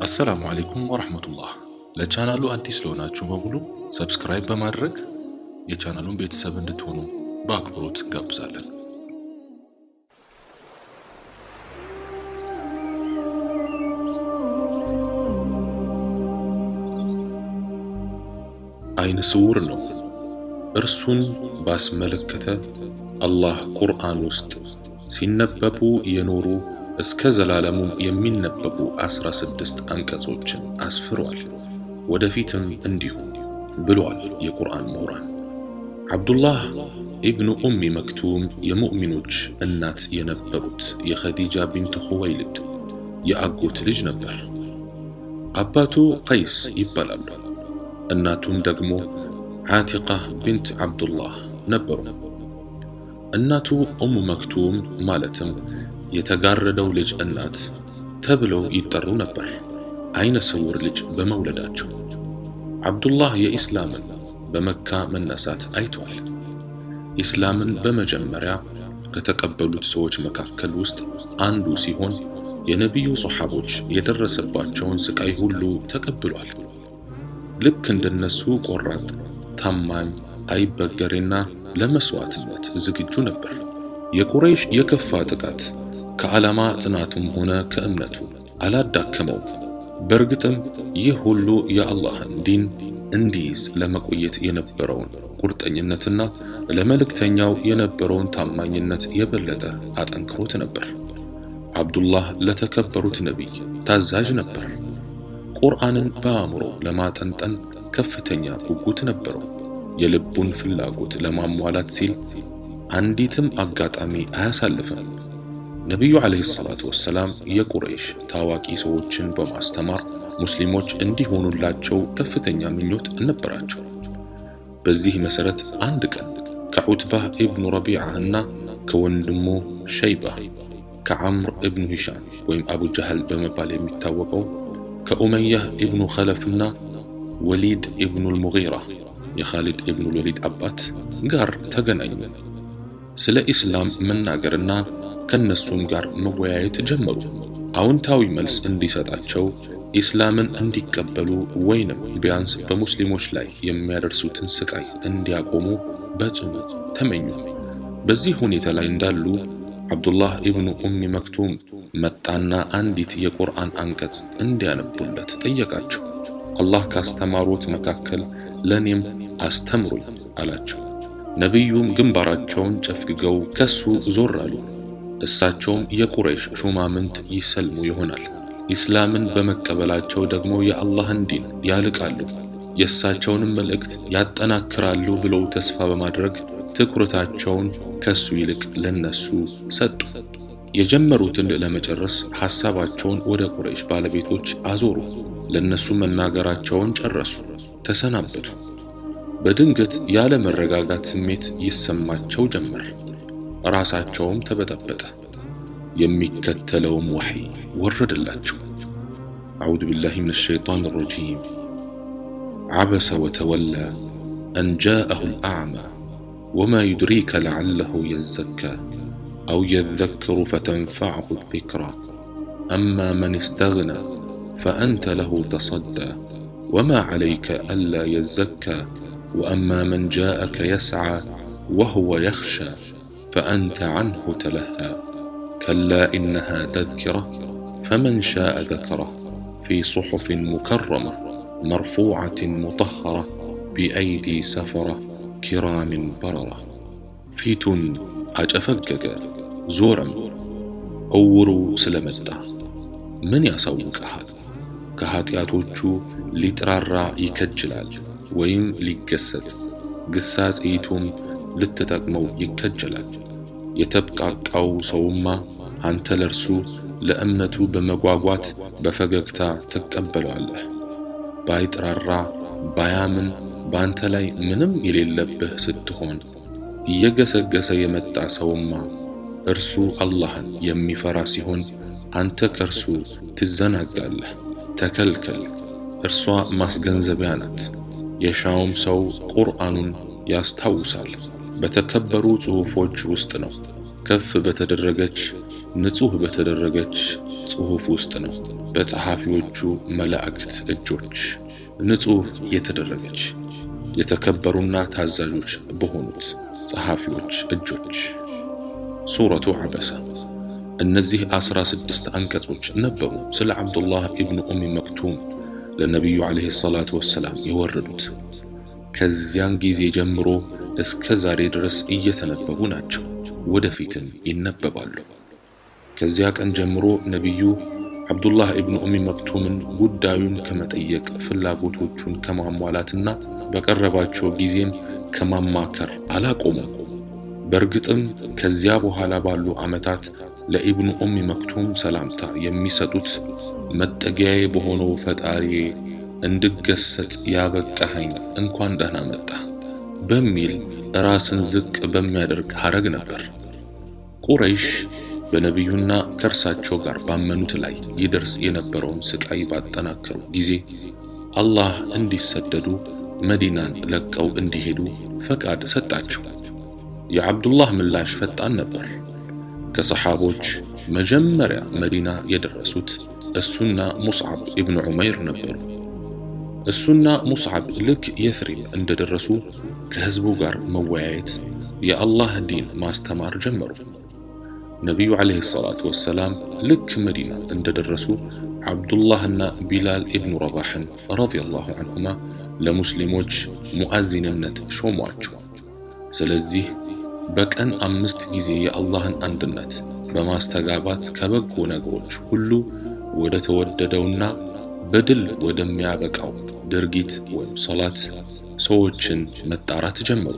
አሰላሙ አለይኩም ወራህመቱላህ። ለቻናሉ አዲስ ለሆናችሁ በሙሉ ሰብስክራይብ በማድረግ የቻናሉን ቤተሰብ እንድትሆኑ በአክብሮት ጋብዛለን። አይነ ስውር ነው። እርሱን ባስመለከተ አላህ ቁርአን ውስጥ ሲነበቡ የኖሩ እስከ ዘላለሙ የሚነበቡ 16 አንቀጾችን አስፍሯል። ወደፊትም እንዲሁ ብሏል የቁርአን ምሁራን። አብዱላህ ኢብኑ ኡሚ መክቱም የሙእሚኖች እናት የነበሩት የኸዲጃ ቢንት ኹወይልድ የአጎት ልጅ ነበር። አባቱ ቀይስ ይባላሉ። እናቱም ደግሞ ዓቲቃ ቢንት አብዱላህ ነበሩ። እናቱ ኡሙ መክቱም ማለትም የተጋረደው ልጅ እናት ተብለው ይጠሩ ነበር፣ አይነ ስውር ልጅ በመውለዳቸው። አብዱላህ የኢስላምን በመካ መነሳት አይቷል። ኢስላምን በመጀመሪያ ከተቀበሉት ሰዎች መካከል ውስጥ አንዱ ሲሆን የነቢዩ ሶሐቦች የደረሰባቸውን ስቃይ ሁሉ ተቀብሏል። ልክ እንደነሱ ቆራጥ፣ ታማኝ፣ አይበገሬና ለመስዋዕትነት ዝግጁ ነበር። የቁረይሽ የከፋ ጥቃት ከዓላማ ጽናቱም ሆነ ከእምነቱ አላዳከመው። በእርግጥም ይህ ሁሉ የአላህን ዲን እንዲይዝ ለመቆየት የነበረውን ቁርጠኝነትና ለመልእክተኛው የነበረውን ታማኝነት የበለጠ አጠንክሮት ነበር። አብዱላህ ለተከበሩት ነቢይ ታዛዥ ነበር። ቁርአንን በአእምሮ ለማጠንጠን ከፍተኛ ጉጉት ነበረው። የልቡን ፍላጎት ለማሟላት ሲል አንዲትም አጋጣሚ አያሳልፍም። ነቢዩ ዓለይሂ ሰላቱ ወሰላም የቁረይሽ ታዋቂ ሰዎችን በማስተማር ሙስሊሞች እንዲሆኑላቸው ከፍተኛ ምኞት ነበራቸው። በዚህ መሰረት አንድ ቀን ከዑትባህ ኢብኑ ረቢዓ እና ከወንድሙ ሸይባ፣ ከዓምር ኢብኑ ሂሻም ወይም አቡ ጀህል በመባል የሚታወቀው ከኡመያህ ኢብኑ ኸለፍና ወሊድ ኢብኑ አልሙጊራ የኻሊድ ኢብኑ ወሊድ አባት ጋር ተገናኙ። ስለ ኢስላም መናገርና ከነሱም ጋር መወያየት ጀመሩ። አዎንታዊ መልስ እንዲሰጣቸው፣ ኢስላምን እንዲቀበሉ ወይንም ቢያንስ በሙስሊሞች ላይ የሚያደርሱትን ስቃይ እንዲያቆሙ በጽኑ ተመኙ። በዚህ ሁኔታ ላይ እንዳሉ አብዱላህ ኢብኑ ኡሚ መክቱም መጣና አንዲት የቁርአን አንቀጽ እንዲያነቡለት ጠየቃቸው። አላህ ካስተማሩት መካከል ለኔም አስተምሩኝ አላቸው። ነቢዩም ግንባራቸውን ጨፍግገው ከሱ ዞር አሉ። እሳቸውም የቁረይሽ ሹማምንት ይሰልሙ ይሆናል፣ ኢስላምን በመቀበላቸው ደግሞ የአላህን ዲን ያልቃሉ፣ የእሳቸውንም መልእክት ያጠናክራሉ ብለው ተስፋ በማድረግ ትኩረታቸውን ከሱ ይልቅ ለነሱ ሰጡ። የጀመሩትን ለመጨረስ ሐሳባቸውን ወደ ቁረይሽ ባለቤቶች አዞሩ። ለነሱ መናገራቸውን ጨረሱ፣ ተሰናበቱ። በድንገት ያለ መረጋጋት ስሜት ይሰማቸው ጀመር። ራሳቸውም ተበጠበጠ። የሚከተለውም ወህይ ወረደላቸው። አዑዙ ቢላሂ ሚነ ሸይጣን ረጂም ዓበሰ ወተወላ አን ጃአሁ አልአዕማ ወማ ዩድሪከ ለዓለሁ የዘካ አው የዘከሩ ፈተንፈዐሁ ዚክራ አማ መን እስተግና ፈአንተ ለሁ ተሰዳ ወማ ዐለይከ አላ የዘካ وأما من جاءك يسعى وهو يخشى فأنت عنه تلهى كلا إنها تذكرة فمن شاء ذكره في صحف مكرمة مرفوعة مطهرة بأيدي سفرة كرام بررة فيتون أجفقق زورا أورو سلمتا من يسوق هذا كهاتياتوچو لترارا يكجلال ወይም ሊገሰጽ ግሳጼቱም ልትጠቅመው ይከጀላል። የተብቃቃው ሰውማ አንተ ለርሱ ለእምነቱ በመጓጓት በፈገግታ ትቀበለዋለህ። ባይጥራራ ባያምን ባንተ ላይ ምንም የሌለብህ ስትሆን እየገሰገሰ የመጣ ሰውማ እርሱ አላህን የሚፈራ ሲሆን አንተ ከርሱ ትዘናጋለህ። ተከልከል፣ እርሷ ማስገንዘቢያ ናት። የሻውም ሰው ቁርአኑን ያስታውሳል። በተከበሩ ጽሑፎች ውስጥ ነው። ከፍ በተደረገች ንጹህ በተደረገች ጽሑፍ ውስጥ ነው። በጸሐፊዎቹ መላእክት እጆች ንጹህ የተደረገች የተከበሩና ታዛዦች በሆኑት ጸሐፊዎች እጆች። ሱረቱ ዐበሰ። እነዚህ 16 አንቀጾች ነበሩ ስለ አብዱላህ ኢብኑ ኡሚ መክቱም ለነቢዩ ዓለይሂ ሰላቱ ወሰላም የወረዱት። ከዚያን ጊዜ ጀምሮ እስከ ዛሬ ድረስ እየተነበቡ ናቸው፣ ወደፊትም ይነበባሉ። ከዚያ ቀን ጀምሮ ነቢዩ አብዱላህ ኢብኑ ኡሚ መክቱምን ጉዳዩን ከመጠየቅ ፍላጎቶቹን ከማሟላትና በቀረባቸው ጊዜም ከማማከር አላቆሙም። በእርግጥም ከዚያ በኋላ ባሉ ዓመታት ለኢብኑ ኡሚ መክቱም ሰላምታ የሚሰጡት መጠጊያዬ በሆነው ፈጣሪዬ እንድገሰጥ ያበቃኸኝ እንኳን ደህና መጣ በሚል ራስን ዝቅ በሚያደርግ ሐረግ ነበር። ቁረይሽ በነቢዩና ከእርሳቸው ጋር ባመኑት ላይ ይደርስ የነበረውን ስቃይ ባጠናከሩ ጊዜ አላህ እንዲሰደዱ መዲናን ለቀው እንዲሄዱ ፈቃድ ሰጣቸው። የአብዱላህ ምላሽ ፈጣን ነበር። ከሰሓቦች መጀመሪያ መዲና የደረሱት እሱና ሙስዓብ ኢብኑ ዑመይር ነበሩ። እሱና ሙስዓብ ልክ የስሪብ እንደደረሱ ከህዝቡ ጋር መወያየት፣ የአላህ ዲን ማስተማር ጀመሩ። ነቢዩ ዓለይሂ ሰላቱ ወሰላም ልክ መዲና እንደደረሱ አብዱላህና ቢላል ኢብኑ ረባሕን ረዲየላሁ ዐንሁማ ለሙስሊሞች ሙአዚንነት ሾሟቸው። ስለዚህ በቀን 5 ጊዜ የአላህን አንድነት በማስተጋባት ከበጎ ነገሮች ሁሉ ወደ ተወደደውና በድል ወደሚያበቃው ድርጊት ወይም ሶላት ሰዎችን መጣራት ጀመሩ።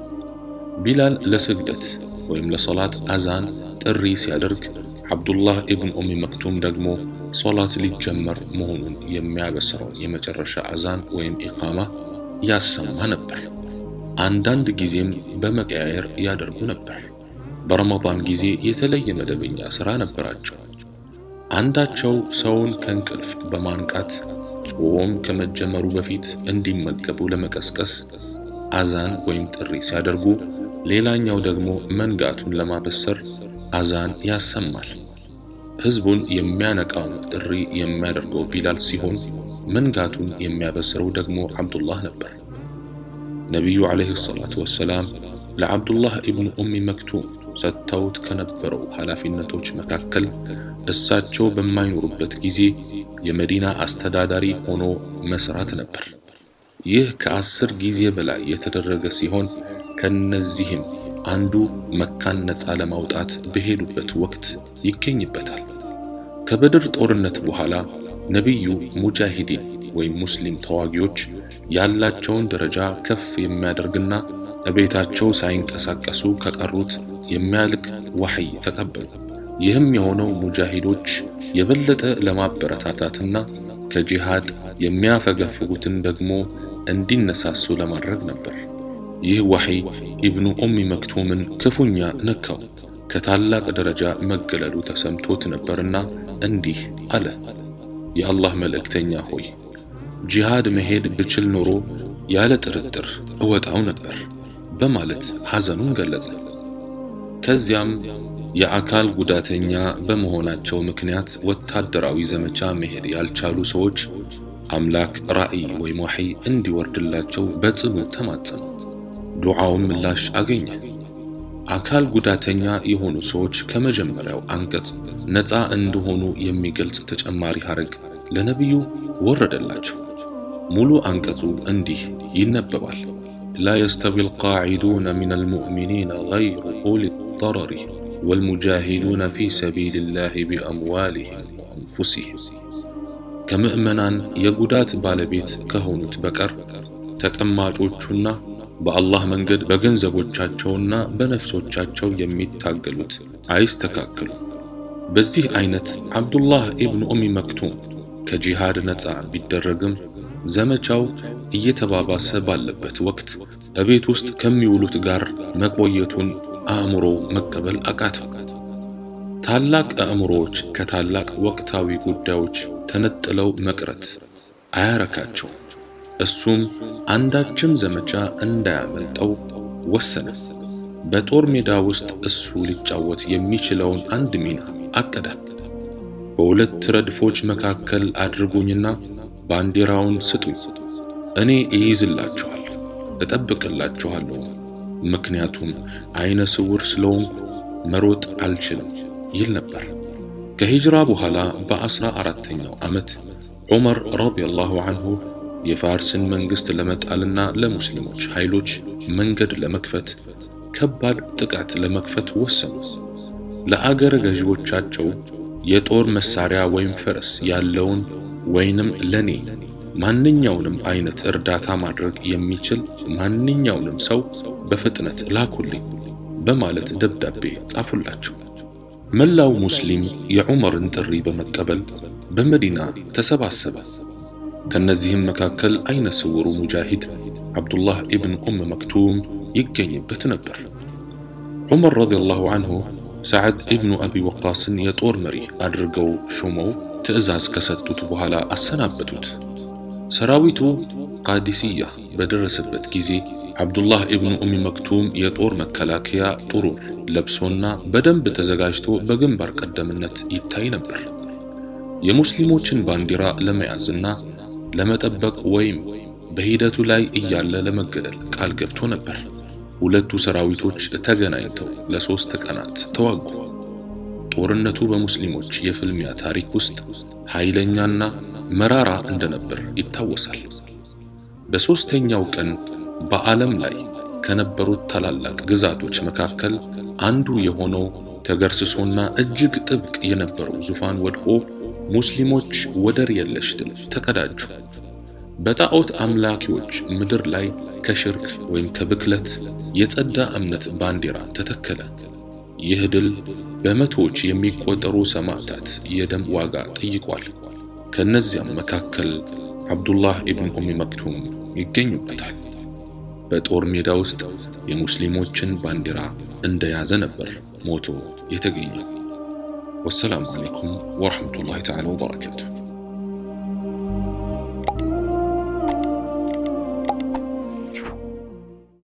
ቢላል ለስግደት ወይም ለሶላት አዛን ጥሪ ሲያደርግ፣ አብዱላህ ኢብኑ ኡሚ መክቱም ደግሞ ሶላት ሊጀመር መሆኑን የሚያበስረው የመጨረሻ አዛን ወይም ኢቃማ ያሰማ ነበር። አንዳንድ ጊዜም በመቀያየር ያደርጉ ነበር። በረመዳን ጊዜ የተለየ መደበኛ ሥራ ነበራቸው። አንዳቸው ሰውን ከእንቅልፍ በማንቃት ጾም ከመጀመሩ በፊት እንዲመገቡ ለመቀስቀስ አዛን ወይም ጥሪ ሲያደርጉ፣ ሌላኛው ደግሞ መንጋቱን ለማበሰር አዛን ያሰማል። ህዝቡን የሚያነቃውን ጥሪ የሚያደርገው ቢላል ሲሆን መንጋቱን የሚያበስረው ደግሞ አብዱላህ ነበር። ነቢዩ ዓለይሂ ሰላቱ ወሰላም ለአብዱላህ ኢብኑ ኡሚ መክቱም ሰጥተውት ከነበረው ኃላፊነቶች መካከል እሳቸው በማይኖሩበት ጊዜ የመዲና አስተዳዳሪ ሆኖ መስራት ነበር። ይህ ከ10 ጊዜ በላይ የተደረገ ሲሆን ከነዚህም አንዱ መካን ነፃ ለማውጣት በሄዱበት ወቅት ይገኝበታል። ከበድር ጦርነት በኋላ ነቢዩ ሙጃሂዲን ወይም ሙስሊም ተዋጊዎች ያላቸውን ደረጃ ከፍ የሚያደርግና እቤታቸው ሳይንቀሳቀሱ ከቀሩት የሚያልቅ ወህይ ተቀበሉ። ይህም የሆነው ሙጃሂዶች የበለጠ ለማበረታታትና ከጂሃድ የሚያፈገፍጉትን ደግሞ እንዲነሳሱ ለማድረግ ነበር። ይህ ወህይ ኢብኑ ኡሚ መክቱምን ክፉኛ ነካው። ከታላቅ ደረጃ መገለሉ ተሰምቶት ነበርና እንዲህ አለ: የአላህ መልእክተኛ ሆይ፣ ጂሃድ መሄድ ብችል ኖሮ ያለ ጥርጥር እወጣው ነበር በማለት ሐዘኑን ገለጸ። ከዚያም የአካል ጉዳተኛ በመሆናቸው ምክንያት ወታደራዊ ዘመቻ መሄድ ያልቻሉ ሰዎች አምላክ ራእይ ወይም ወህይ እንዲወርድላቸው በጽኑ ተማጸኑ። ዱዓውን ምላሽ አገኘ። አካል ጉዳተኛ የሆኑ ሰዎች ከመጀመሪያው አንቀጽ ነፃ እንደሆኑ የሚገልጽ ተጨማሪ ሐረግ ለነቢዩ ወረደላቸው። ሙሉ አንቀጹ እንዲህ ይነበባል: لا يستوي القاعدون من المؤمنين غير أولي الضرر والمجاهدون في سبيل الله بأموالهم وأنفسهم. كمؤمنان يقودات بالبيت كهونت بكر تكماجوچونا በአላህ መንገድ በገንዘቦቻቸውና በነፍሶቻቸው የሚታገሉት አይስተካከሉ። በዚህ አይነት አብዱላህ ኢብኑ ኡሚ መክቱም ከጂሃድ ነፃ ቢደረግም ዘመቻው እየተባባሰ ባለበት ወቅት በቤት ውስጥ ከሚውሉት ጋር መቆየቱን አእምሮ መቀበል አቃተው። ታላቅ አእምሮዎች ከታላቅ ወቅታዊ ጉዳዮች ተነጥለው መቅረት አያረካቸው። እሱም አንዳችም ዘመቻ እንዳያመልጠው ወሰነ። በጦር ሜዳ ውስጥ እሱ ሊጫወት የሚችለውን አንድ ሚና አቀደ። በሁለት ረድፎች መካከል አድርጉኝና ባንዲራውን ስጡኝ፣ እኔ እይዝላችኋለሁ፣ እጠብቅላችኋለሁ፣ ምክንያቱም አይነ ስውር ስለሆንኩ መሮጥ አልችልም ይል ነበር። ከሂጅራ በኋላ በ14ኛው ዓመት ዑመር ረዲየላሁ ዐንሁ የፋርስን መንግስት ለመጣልና ለሙስሊሞች ኃይሎች መንገድ ለመክፈት ከባድ ጥቃት ለመክፈት ወሰኑ። ለአገረ ገዢዎቻቸው የጦር መሳሪያ ወይም ፈረስ ያለውን ወይንም ለኔ ማንኛውንም አይነት እርዳታ ማድረግ የሚችል ማንኛውንም ሰው በፍጥነት ላኩልኝ በማለት ደብዳቤ ጻፉላቸው። መላው ሙስሊም የዑመርን ጥሪ በመቀበል በመዲና ተሰባሰበ። ከነዚህም መካከል አይነ ስውሩ ሙጃሂድ አብዱላህ ኢብን መክቱም ይገኝበት ነበር። ዑመር ረዲየላሁ ዐንሁ ሰዓድ ኢብኑ አቢ ወቃስን የጦር መሪ አድርገው ሾመው ትዕዛዝ ከሰጡት በኋላ አሰናበቱት። ሰራዊቱ ቃዲሲያ በደረሰበት ጊዜ አብዱላህ ኢብኑ መክቱም የጦር መከላከያ ጥሩር ለብሶና በደንብ ተዘጋጅቶ በግንባር ቀደምነት ይታይ ነበር። የሙስሊሞችን ባንዲራ ለመያዝና ለመጠበቅ ወይም በሂደቱ ላይ እያለ ለመገደል ቃል ገብቶ ነበር። ሁለቱ ሰራዊቶች ተገናኝተው ለ3 ቀናት ተዋጉ። ጦርነቱ በሙስሊሞች የፍልሚያ ታሪክ ውስጥ ኃይለኛና መራራ እንደነበር ይታወሳል። በሶስተኛው ቀን በዓለም ላይ ከነበሩት ታላላቅ ግዛቶች መካከል አንዱ የሆነው ተገርስሶና እጅግ ጥብቅ የነበረው ዙፋን ወድቆ ሙስሊሞች ወደር የለሽ ድል ተቀዳጁ። በጣዖት አምላኪዎች ምድር ላይ ከሽርክ ወይም ከብክለት የጸዳ እምነት ባንዲራ ተተከለ። ይህ ድል በመቶዎች የሚቆጠሩ ሰማዕታት የደም ዋጋ ጠይቋል። ከነዚያም መካከል አብዱላህ ኢብኑ መክቱም ይገኙበታል። በጦር ሜዳ ውስጥ የሙስሊሞችን ባንዲራ እንደያዘ ነበር ሞቶ የተገኘው። ወሰላሙ አለይኩም ወራህመቱላሂ ተዓላ ወበረካቱሁ።